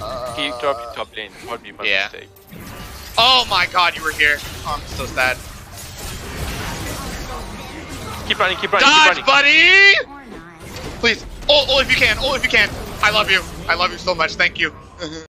He dropped you top lane. Would be my mistake. Oh my god, you were here. Oh, I'm so sad. Keep running, keep running, Dodge, keep running. buddy! Please. Oh, if you can. Oh, if you can. I love you. I love you so much. Thank you.